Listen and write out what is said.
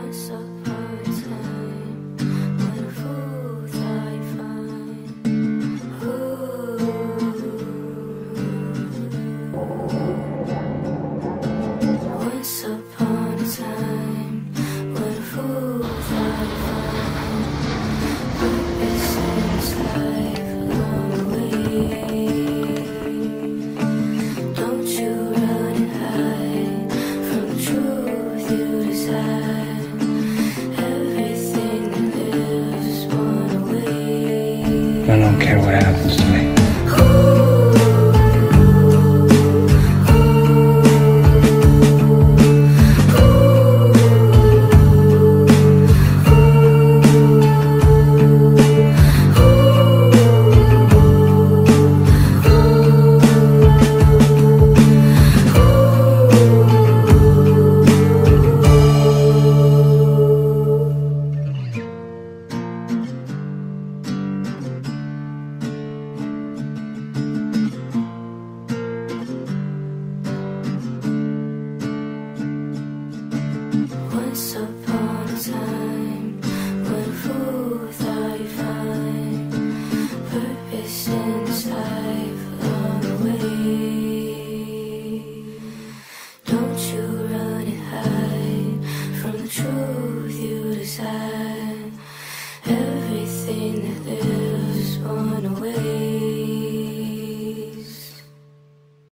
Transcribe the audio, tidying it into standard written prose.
Once upon a time, when a fool thought he'd find. Once upon a time, when a fool thought he'd find purpose in his life along the way. Don't you run and hide from the truth you desire. I don't care what happens to me. Once upon a time, when a fool thought he'd find purpose in